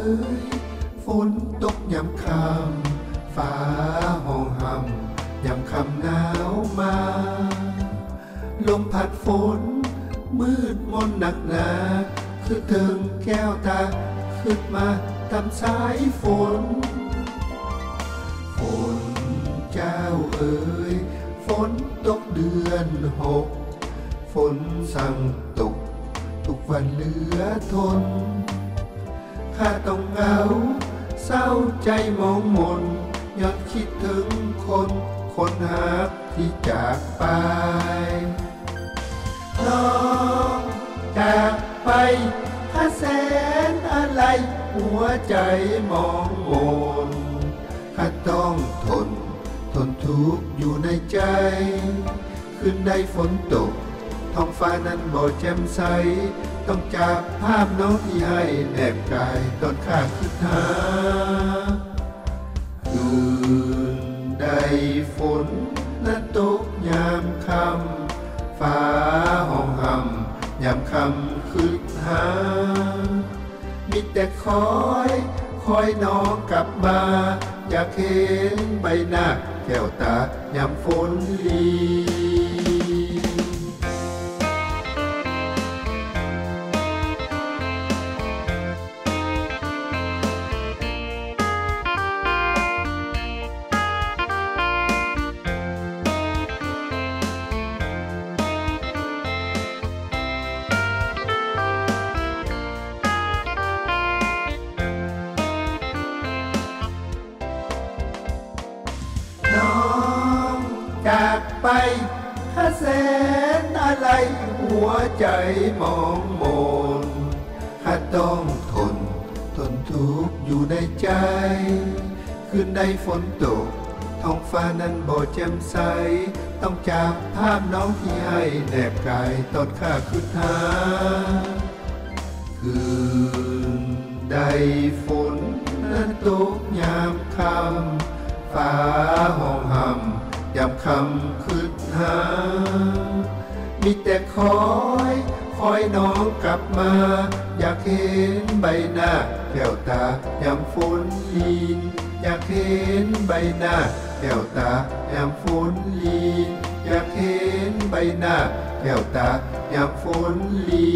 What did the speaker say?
ยฝนตกยามค่ำฟ้าห้องห่ำยามค่ำหนาวมาลมพัดฝนมืดมนหนักหนาคือถึงแก้วตาขึ้นมาตามสายฝนฝนเจ้าเอ๋ยฝนตกเดือน6ฝนสั่งตกทุกวันเหลือทนข้าต้องเหงาเศร้าใจมองมนย้อนคิดถึงคนหักที่จากไปน้องจากไปข้าแสนอะไรหัวใจมองมนข้าต้องทนทุกข์อยู่ในใจคืนใดฝนตกท้องฟ้านั้นบ่แจ่มใสต้องจากภาพน้องที่ให้แนบกายตอนข้าคิดหาคืนใดฝนนั้นตกยามค่ำฟ้าห้องห่ำยามค่ำคิดหามีแต่คอยน้องกลับมาอยากเห็นใบหน้าแก้วตายามฝนลีน้องจากไปข้าแสนอะไรหัวใจมองมนข้าต้องทนทุกข์อยู่ในใจคืนใดฝนตกท้องฟ้านั้นบ่แจ่มใสต้องจากภาพน้องที่ให้แนบกายตอนข้าคิดหาคืนใดฝนนั้นตกยามค่ำฟ้าห้องห่ำยามค่ำคิดหามีแต่คอยน้องกลับมาอยากเห็นใบหน้าแก้วตายามฝนลีนอยากเห็นใบหน้าแก้วตายามฝนลีนอยากเห็นใบหน้าแก้วตายามฝนลี